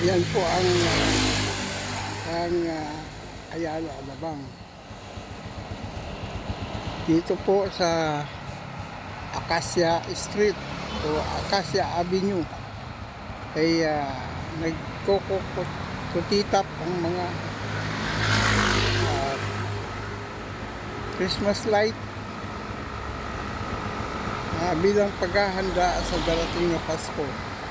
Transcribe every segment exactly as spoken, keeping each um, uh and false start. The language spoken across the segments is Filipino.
Yan po ang ang uh, Ayala Alabang. Dito po sa Acacia Street o Acacia Avenue ay uh, nagkukutitap ang mga uh, Christmas light uh, bilang paghahanda sa darating na Pasko.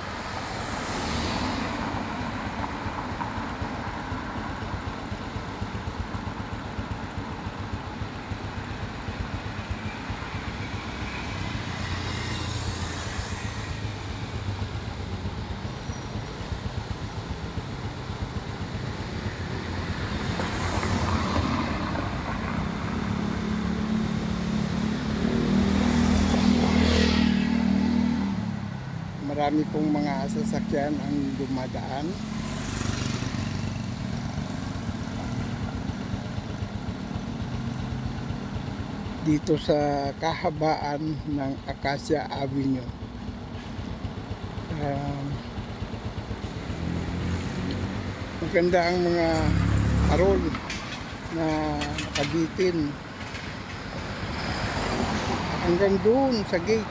Marami pong mga sasakyan ang dumadaan. Dito sa kahabaan ng Acacia Avenue. Uh, maganda ang mga parol na nakabitin hanggang doon sa gate.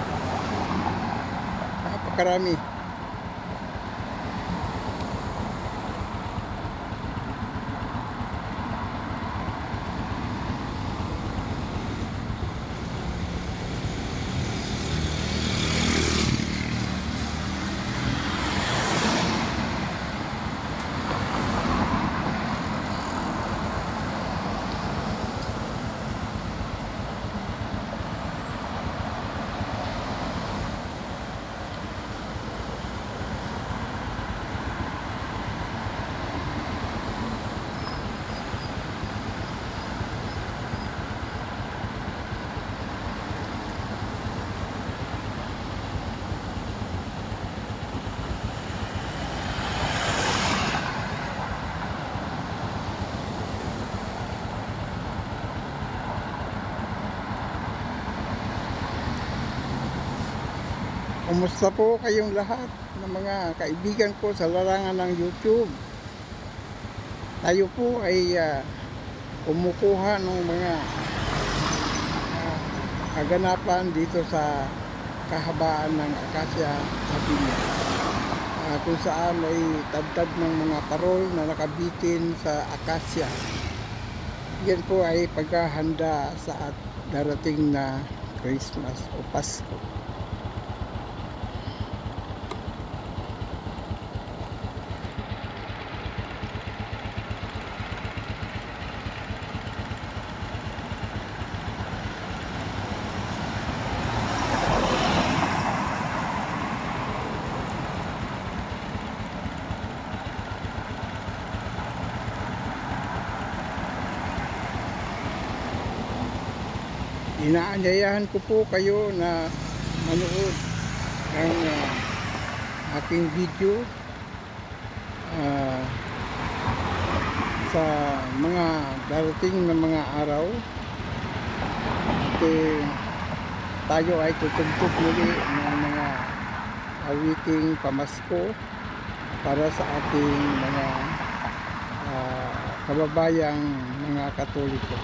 Napakarami. Kumusta po kayong lahat ng mga kaibigan ko sa larangan ng YouTube? Tayo po ay uh, kumukuha ng mga uh, kaganapan dito sa kahabaan ng Acacia Avenue, uh, kung saan ay tadtad ng mga parol na nakabitin sa Acacia. Yan po ay paghahanda sa darating na Christmas o Pasko. Inaanyayahan ko po kayo na manood ng uh, aking video uh, sa mga darating na mga araw. At eh, tayo ay tutugtog muli ng mga awiting pamasko para sa ating mga uh, kababayang mga Katoliko.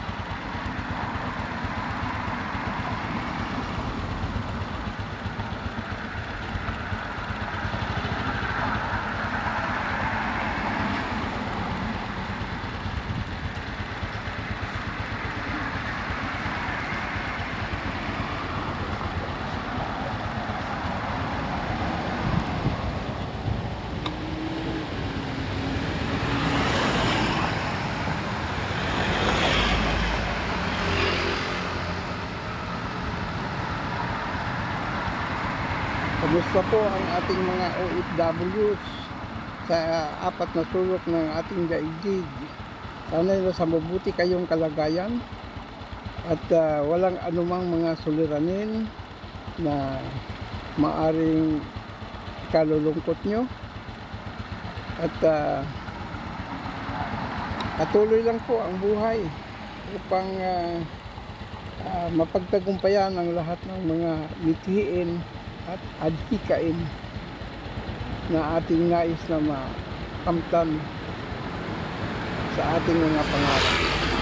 Kumusta po ang ating mga O F Ws sa uh, apat na sulok ng ating daigdig? Sana nasa mabuti kayong kalagayan at uh, walang anumang mga suliranin na maaring kalulungkot nyo. At uh, patuloy lang po ang buhay upang uh, uh, mapagtagumpayan ang lahat ng mga mithiin at adhikain. na ating nais na makamtan sa ating mga pangarap.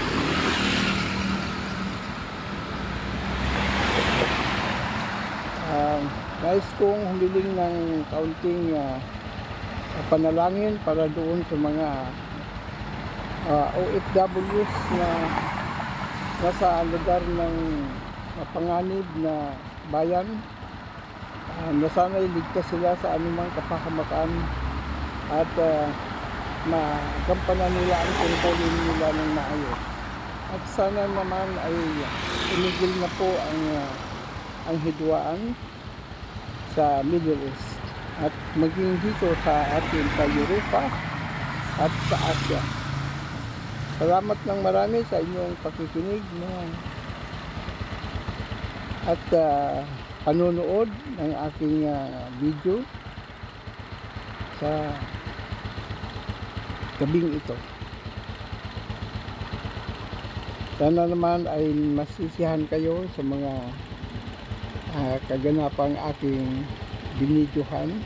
Uh, nais kong humiling ng kaunting uh, panalangin para doon sa mga uh, O F Ws na nasa lugar ng mapanganib na bayan, uh, na sana'y ligtas sila sa anumang kapahamakan at uh, magampanan nila ang tungkulin nila ng maayos. At sana naman ay tumigil na po ang uh, ang hidwaan sa Middle East at maging dito sa atin sa Europa at sa Asia. Salamat ng marami sa inyong pakikinig na at uh, panonood ng aking uh, video sa gabing ito. Sana naman ay masisiyahan kayo sa mga uh, kaganapang aking binidyohan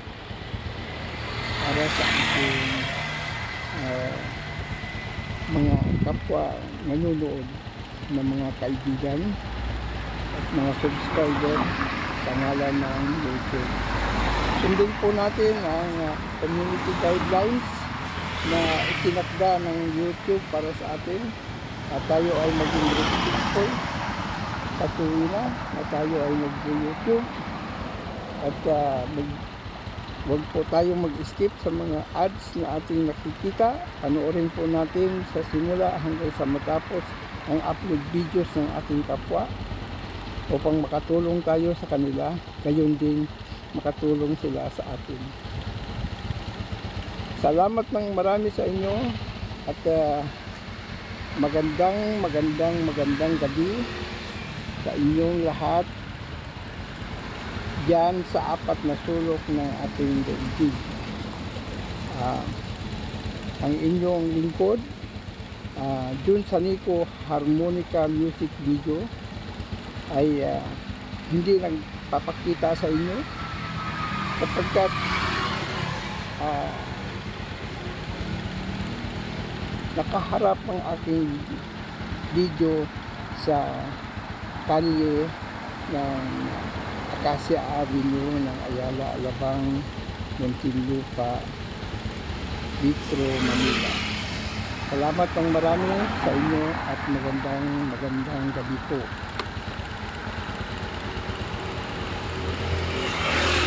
para sa aking uh, mga kapwa nanonood na mga kaibigan at mga subscriber sa ngalan ng YouTube. Sundin po natin ang uh, community guidelines na itinakda ng YouTube para sa atin at tayo ay maging respectful sa tuwina at tayo ay mag-YouTube at uh, mag huwag po tayong mag-skip sa mga ads na ating nakikita. Panoorin po natin sa simula hanggang sa matapos ang upload videos ng ating kapwa upang makatulong tayo sa kanila, gayon din makatulong sila sa atin. Salamat ng marami sa inyo at uh, magandang magandang magandang gabi sa inyong lahat diyan sa apat na sulok ng ating daigdig. Uh, ang inyong lingkod, uh, Jun Sanico Harmonica Music Video ay uh, hindi nagpapakita sa inyo sapagkat uh, nakaharap ang aking video sa kalye ng Acacia Avenue ng Ayala, Alabang, Muntinlupa, Vitro, Manila. Salamat ng marami sa inyo at magandang magandang gabi po.